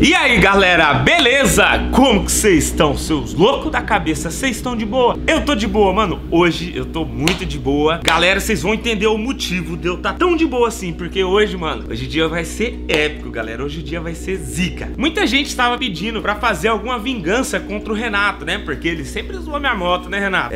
E aí galera, beleza? Como que vocês estão, seus loucos da cabeça? Vocês estão de boa? Eu tô de boa, mano. Hoje eu tô muito de boa. Galera, vocês vão entender o motivo de eu estar tão de boa assim. Porque hoje, mano, hoje o dia vai ser épico, galera. Hoje o dia vai ser zica. Muita gente estava pedindo pra fazer alguma vingança contra o Renato, né? Porque ele sempre zoou minha moto, né, Renato?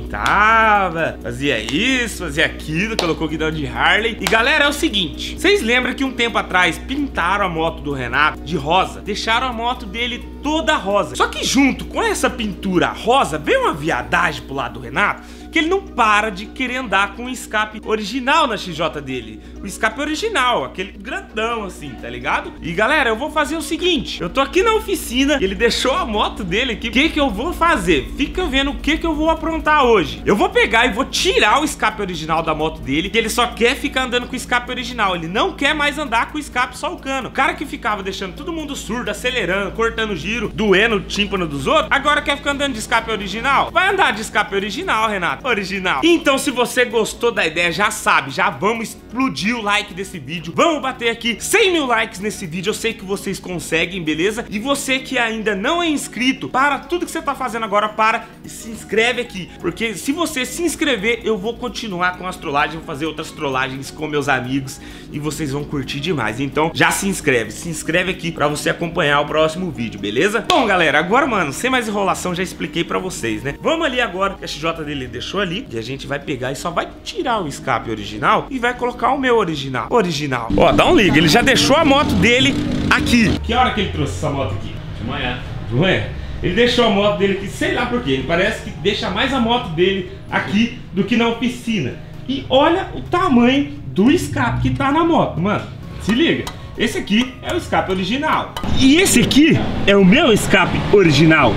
Pintava, fazia isso, fazia aquilo, colocou guidão de Harley. E galera, é o seguinte, vocês lembram que um tempo atrás pintaram a moto do Renato de rosa? Deixaram a moto dele toda rosa. Só que junto com essa pintura rosa veio uma viadagem pro lado do Renato, que ele não para de querer andar com o escape original na XJ dele. O escape original, aquele grandão assim, tá ligado? E galera, eu vou fazer o seguinte, eu tô aqui na oficina, ele deixou a moto dele aqui. O que eu vou fazer? Fica vendo o que eu vou aprontar hoje. Eu vou pegar e vou tirar o escape original da moto dele, que ele só quer ficar andando com o escape original. Ele não quer mais andar com o escape só o cano. O cara que ficava deixando todo mundo surdo, acelerando, cortando giro, doendo o tímpano dos outros, agora quer ficar andando de escape original? Vai andar de escape original, Renato. Original. Então, se você gostou da ideia, já sabe, já vamos explodir o like desse vídeo. Vamos bater aqui 100 mil likes nesse vídeo. Eu sei que vocês conseguem, beleza? E você que ainda não é inscrito, para tudo que você tá fazendo agora, para e se inscreve aqui. Porque se você se inscrever, eu vou continuar com as trollagens, vou fazer outras trollagens com meus amigos e vocês vão curtir demais. Então, já se inscreve aqui pra você acompanhar o próximo vídeo, beleza? Bom, galera, agora, mano, sem mais enrolação, já expliquei pra vocês, né? Vamos ali agora, que a XJ dele deixou ali, e a gente vai pegar e só vai tirar o escape original e vai colocar o meu original. Ó, dá um liga, ele já deixou a moto dele aqui. Que hora que ele trouxe essa moto aqui? De manhã. De manhã? Ele deixou a moto dele aqui, sei lá por quê. Ele parece que deixa mais a moto dele aqui do que na oficina. E olha o tamanho do escape que tá na moto, mano. Se liga. Esse aqui é o escape original. E esse aqui é o meu escape original.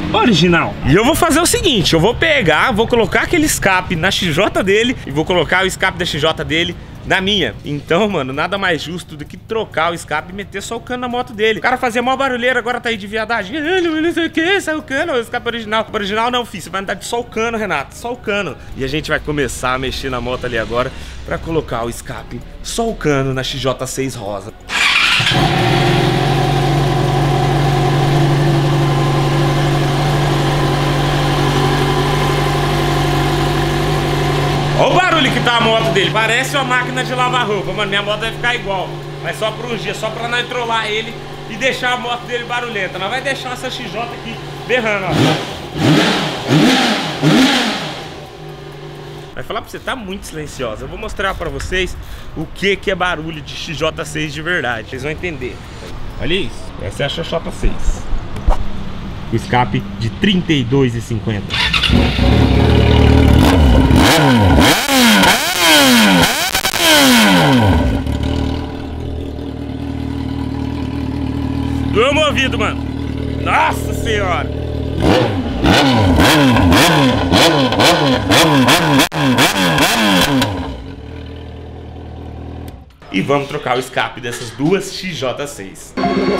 E eu vou fazer o seguinte, eu vou pegar, vou colocar aquele escape na XJ dele e vou colocar o escape da XJ dele na minha. Então, mano, nada mais justo do que trocar o escape e meter só o cano na moto dele. O cara fazia mó barulheira, agora tá aí de viadagem. Não sei o que, saiu o cano, o escape original. O original não, filho, você vai andar de só o cano, Renato, só o cano. E a gente vai começar a mexer na moto ali agora pra colocar o escape, só o cano na XJ6 rosa. Olha o barulho que tá a moto dele, parece uma máquina de lavar roupa, mano. Minha moto vai ficar igual, mas só por um dia, só pra nós trollar ele e deixar a moto dele barulhenta. Nós vai deixar essa XJ aqui berrando, ó. Vai falar pra você, tá muito silenciosa. Eu vou mostrar pra vocês o que é barulho de XJ6 de verdade. Vocês vão entender. Olha isso, essa é a XJ6. O escape de 32,50. Doeu meu ouvido, mano. Nossa senhora. E vamos trocar o escape dessas duas XJ6.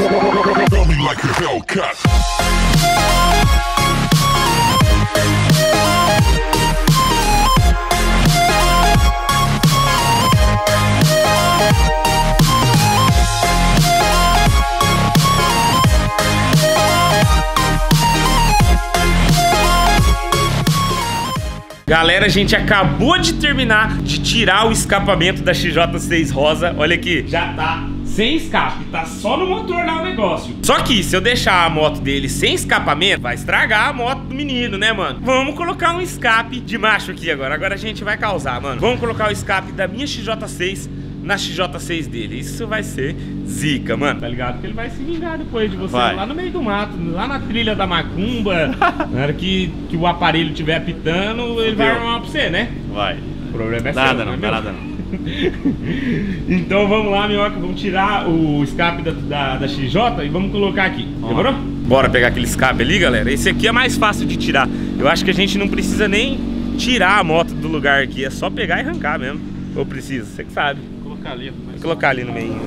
Galera, a gente acabou de terminar de tirar o escapamento da XJ6 rosa. Olha aqui, já tá sem escape, tá só no motor lá o negócio. Só que se eu deixar a moto dele sem escapamento, vai estragar a moto do menino, né, mano? Vamos colocar um escape de macho aqui agora. Agora a gente vai causar, mano. Vamos colocar o escape da minha XJ6 na XJ6 dele. Isso vai ser zica, mano. Tá ligado? Que ele vai se vingar depois de você lá no meio do mato, lá na trilha da macumba. Na hora que o aparelho estiver apitando, ele vai armar pra você, né? Vai. O problema é seu. Nada não, nada não. Então vamos lá, minhoca. Vamos tirar o escape da XJ e vamos colocar aqui. Demorou? Bora pegar aquele escape ali, galera. Esse aqui é mais fácil de tirar. Eu acho que a gente não precisa nem tirar a moto do lugar aqui. É só pegar e arrancar mesmo. Ou precisa? Você que sabe. Vou colocar ali no meio.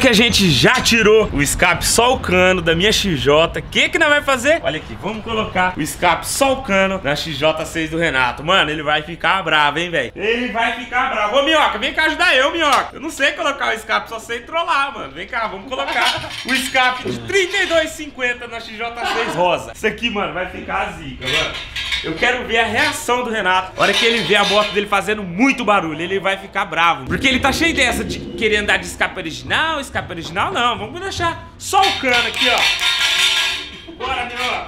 que a gente já tirou o escape só o cano da minha XJ, o que nós vamos fazer? Olha aqui, vamos colocar o escape só o cano na XJ6 do Renato. Mano, ele vai ficar bravo, hein, velho? Ele vai ficar bravo. Ô, Minhoca, vem cá ajudar eu, Minhoca. Eu não sei colocar o escape, só sei trollar, mano. Vem cá, vamos colocar o escape de 32,50 na XJ6 rosa. Isso aqui, mano, vai ficar zica, mano. Eu quero ver a reação do Renato. A hora que ele vê a moto dele fazendo muito barulho, ele vai ficar bravo. Porque ele tá cheio dessa de querer andar de escape original. Escape original não, vamos deixar só o cano aqui, ó. Bora, Minhoca.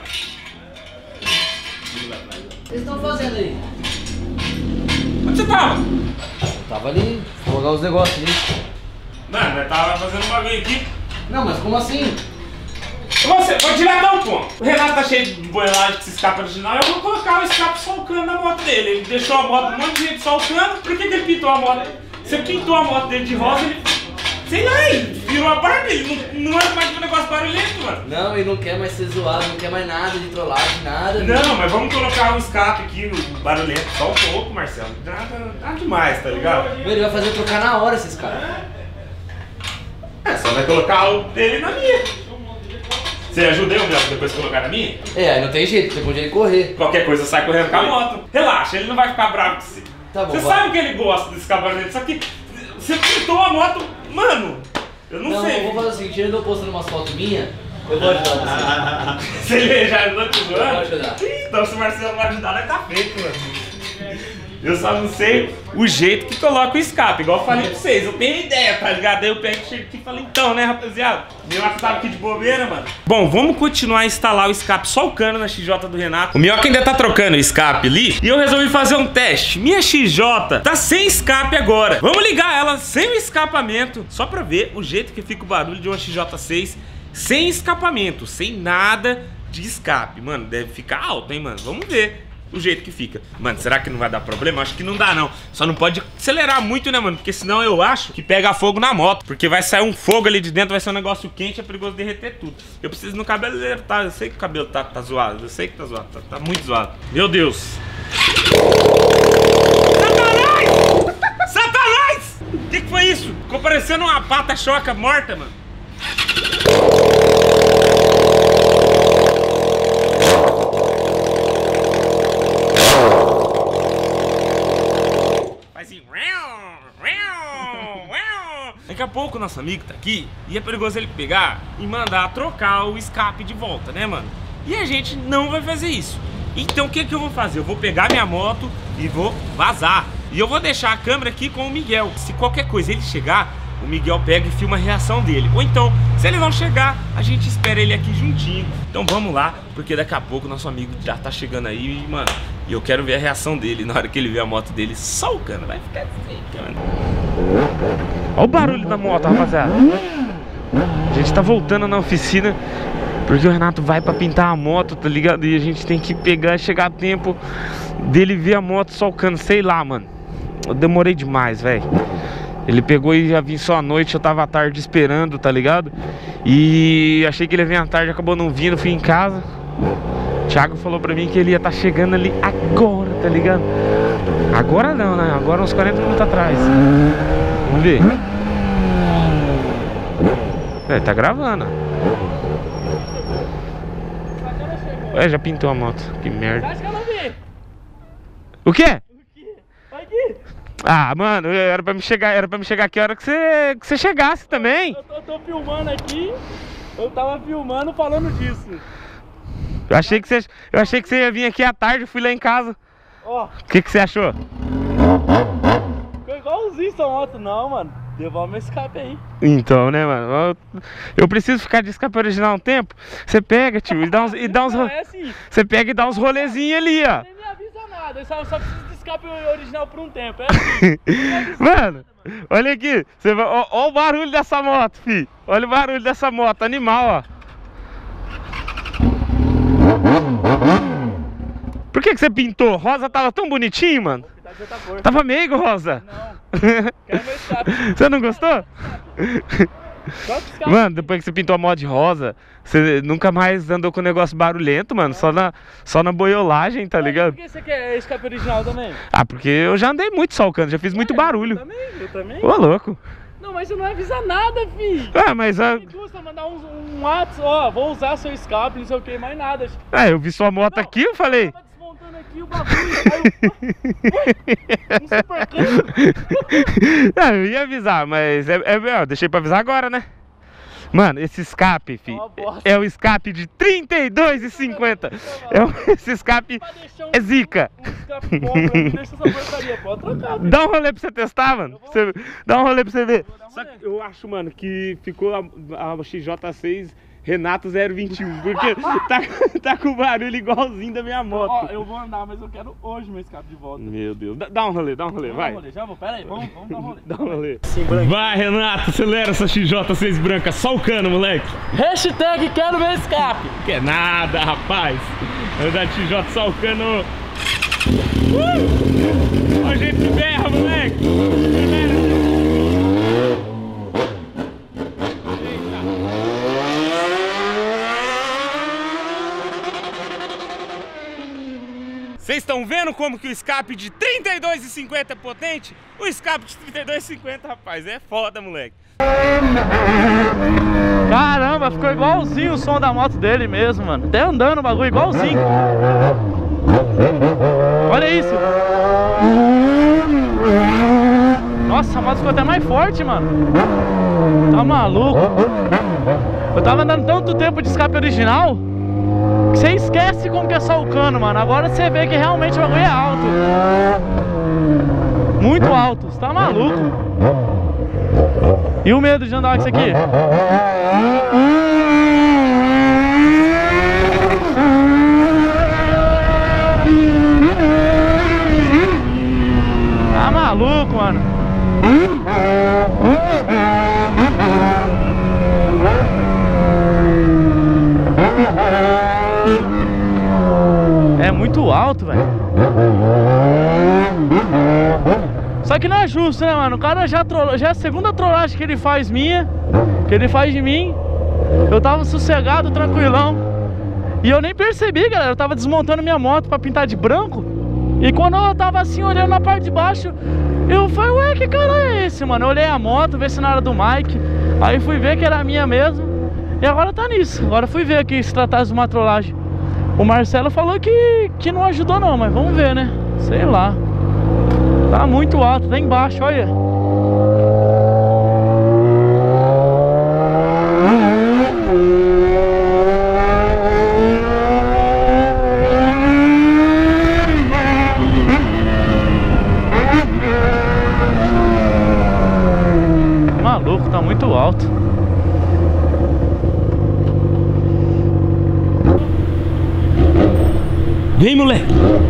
O que vocês estão fazendo aí? Onde você tava? Eu tava ali, vou jogar os negócios ali. Mano, eu tava fazendo um bagulho aqui. Não, mas como assim? Vou tirar então, pô. O Renato tá cheio de boelagem com esse escape original. Eu vou colocar o escape só o cano na moto dele. Ele deixou a moto um monte de gente só o cano. Por que ele pintou a moto? Você pintou a moto dele de rosa, ele... Sei lá, ele virou a barba. Ele não é mais um negócio barulhento, mano. Não, ele não quer mais ser zoado, não quer mais nada de trollagem, nada. Não, mas vamos colocar o escape aqui no barulhento só um pouco, Marcelo. Nada demais, tá ligado? Ele vai fazer trocar na hora esses caras. É, só vai colocar o dele na minha. Você ajuda eu, Mel, depois de colocar na minha? É, aí não tem jeito, tem como ele correr. Qualquer coisa sai correndo com a moto. Relaxa, ele não vai ficar bravo com você. Tá bom, você vai. sabe que ele gosta desse cabarete, só que você pintou a moto, mano, eu não sei. Não, vou fazer o seguinte, ele não postando umas fotos minhas, eu vou ajudar você. Você já ajudou te Eu vou zoando? ajudar. Então se o Marcelo vai ajudar, nós tá feito, mano. Eu só não sei o jeito que coloca o escape, igual eu falei pra vocês. Eu tenho ideia, tá ligado? Aí eu pego e chego aqui e falo, então, né, rapaziada? Minhoca tava aqui de bobeira, mano. Bom, vamos continuar a instalar o escape só o cano na XJ do Renato. O Minhoca ainda tá trocando o escape ali e eu resolvi fazer um teste. Minha XJ tá sem escape agora. Vamos ligar ela sem o escapamento, só pra ver o jeito que fica o barulho de uma XJ6 sem escapamento, sem nada de escape. Mano, deve ficar alto, hein, mano? Vamos ver o jeito que fica. Mano, será que não vai dar problema? Acho que não dá, não. Só não pode acelerar muito, né, mano? Porque senão eu acho que pega fogo na moto. Porque vai sair um fogo ali de dentro, vai ser um negócio quente, é perigoso derreter tudo. Eu preciso ir no cabeleireiro, tá? Eu sei que o cabelo tá zoado. Eu sei que tá zoado. Tá muito zoado. Meu Deus. Satanás! Satanás! O que foi isso? Ficou parecendo uma pata-choca morta, mano. Daqui a pouco o nosso amigo tá aqui e é perigoso ele pegar e mandar trocar o escape de volta, né, mano? E a gente não vai fazer isso. Então o que eu vou fazer? Eu vou pegar minha moto e vou vazar. E eu vou deixar a câmera aqui com o Miguel. Se qualquer coisa ele chegar, o Miguel pega e filma a reação dele. Ou então, se ele não chegar, a gente espera ele aqui juntinho. Então vamos lá, porque daqui a pouco o nosso amigo já tá chegando aí, mano. E eu quero ver a reação dele na hora que ele ver a moto dele. Só o cano vai ficar assim, mano. Olha o barulho da moto, rapaziada. A gente tá voltando na oficina porque o Renato vai pra pintar a moto, tá ligado? E a gente tem que pegar, chegar a tempo dele ver a moto só o cano. Sei lá, mano. Eu demorei demais, velho. Ele pegou e já vim só à noite, eu tava à tarde esperando, tá ligado? E achei que ele ia vir à tarde, acabou não vindo, fui em casa. O Thiago falou pra mim que ele ia estar chegando ali agora, tá ligado? Agora não, né? Agora uns 40 minutos atrás. Vamos ver. É, tá gravando. É, já pintou a moto. Que merda. Acho que eu não vi. O quê? Aqui. Ah, mano, era pra me chegar aqui a hora que você chegasse também. Eu tô filmando aqui. Eu tava filmando falando disso. Eu achei que você ia vir aqui à tarde, fui lá em casa. Ó, O que você achou? ficou igualzinho essa moto, não, mano. Devolve meu escape aí. Então, né, mano? Eu preciso ficar de escape original um tempo. Você pega, tio, e dá uns Não, é assim. Você pega e dá uns rolezinhos ali, ó. Nem me avisa nada. Eu só preciso de escape original por um tempo. É assim. Mano, olha aqui. Ó o barulho dessa moto, fi. Olha o barulho dessa moto, animal, ó. Por que você pintou? Rosa tava tão bonitinho, mano. Tava meigo, Rosa. Não, quero meu escape. Você não gostou? Qual que escape? Mano, depois que você pintou a moto de rosa, você nunca mais andou com negócio barulhento, mano. Só na boiolagem, tá ligado? Por que você quer escape original também? Ah, porque eu já andei muito só o cano, já fiz muito barulho. Eu também. Ô, louco. Não, mas você não avisa nada, filho. Ah, mas... Me custa mandar um WhatsApp, ó, vou usar seu escape, não sei o que, mais nada. Ah, eu vi sua moto aqui, eu falei... Eu tava desmontando aqui o bagulho, aí um super câmbio. Não, eu ia avisar, mas eu deixei pra avisar agora, né? Mano, esse escape, fi, é o escape de R$32,50. Esse escape é zica. Um escape bom, deixa essa porcaria, pode trocar. Dá um rolê pra você testar, mano. Dá um rolê pra você ver. Só que eu acho, mano, que ficou a XJ6 Renato 021, porque tá com o barulho igualzinho da minha moto. Ó, eu vou andar, mas eu quero hoje meu escape de volta. Meu Deus, dá um rolê, vai. Vamos já vou, pera aí, vamos dar um rolê. Dá um rolê. Vai, Renato, acelera essa XJ6 branca, só o cano, moleque. Hashtag quero meu escape. Que nada, rapaz. Andar de XJ só o cano. Ó o jeito que berra, moleque. Vocês estão vendo como que o escape de R$32,50 é potente? O escape de R$32,50, rapaz, é foda, moleque. Caramba, ficou igualzinho o som da moto dele mesmo, mano. Até andando o bagulho igualzinho. Olha isso. Nossa, a moto ficou até mais forte, mano. Tá maluco. Eu tava andando tanto tempo de escape original que você esquece como que é só o cano, mano. Agora você vê que realmente o bagulho é alto. Muito alto, você tá maluco. E o medo de andar com isso aqui? Tá maluco, mano. É muito alto, velho. Só que não é justo, né, mano? O cara já trollou, já é a segunda trollagem que ele faz minha, que ele faz de mim. Eu tava sossegado, tranquilão, e eu nem percebi, galera. Eu tava desmontando minha moto pra pintar de branco. E quando eu tava assim, olhando na parte de baixo, eu falei, ué, que cara é esse, mano? Eu olhei a moto, ver se não era do Mike. Aí fui ver que era a minha mesmo. E agora tá nisso. Agora fui ver aqui se tratasse de uma trollagem. O Marcelo falou que não ajudou não, mas vamos ver, né? Sei lá. Tá muito alto, tá embaixo, olha. Maluco, tá muito alto. Vem, moleque.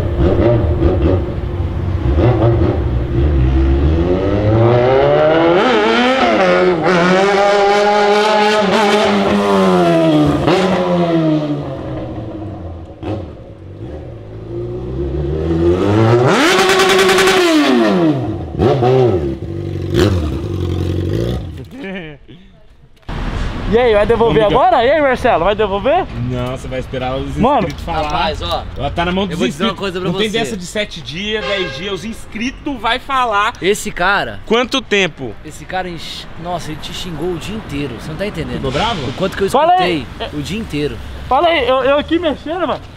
E aí, vai devolver agora? E aí, Marcelo, vai devolver? Não, você vai esperar os Mano, inscritos falar. Rapaz, ó, Tá na mão dos eu vou dizer uma inscritos. coisa pra Não tem você. dessa de 7 dias, 10 dias. Os inscritos vai falar esse cara, quanto tempo. nossa, ele te xingou o dia inteiro, você não tá entendendo? Ficou bravo? O quanto que eu Fala escutei aí. o dia inteiro. Fala aí, eu aqui mexendo, mano.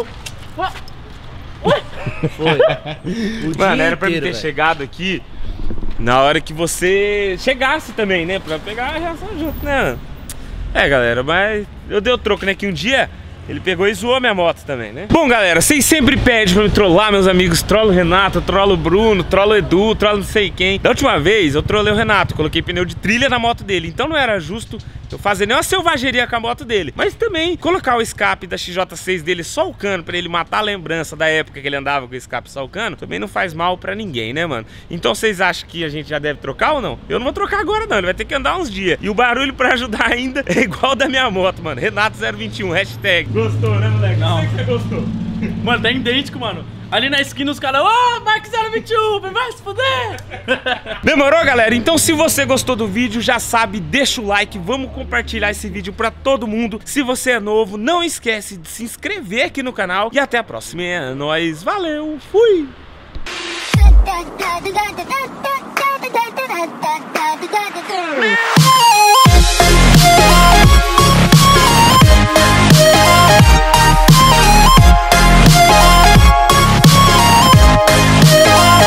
Foi. O Mano, dia era pra mim inteiro, ter velho. chegado aqui na hora que você chegasse também, né? Pra pegar a reação junto, né? É, galera, mas eu dei o troco, né? Que um dia ele pegou e zoou minha moto também, né? Bom, galera, vocês sempre pedem pra me trollar, meus amigos. Trollo o Renato, trollo o Bruno, trollo o Edu, trollo não sei quem. Da última vez eu trollei o Renato, coloquei pneu de trilha na moto dele. Então não era justo eu fazer nenhuma selvageria com a moto dele, mas também colocar o escape da XJ6 dele só o cano, pra ele matar a lembrança da época que ele andava com o escape só o cano, também não faz mal pra ninguém, né, mano? Então vocês acham que a gente já deve trocar ou não? Eu não vou trocar agora não, ele vai ter que andar uns dias. E o barulho pra ajudar ainda é igual da minha moto, mano. Renato 021, hashtag. Gostou, né, moleque? Não. Eu sei que você gostou. Mano, tá idêntico, mano. Ali na esquina os caras, ô, Mike 021, vai se fuder. Demorou, galera? Então se você gostou do vídeo, já sabe, deixa o like, vamos compartilhar esse vídeo pra todo mundo. Se você é novo, não esquece de se inscrever aqui no canal. E até a próxima. É nóis, valeu, fui! Meu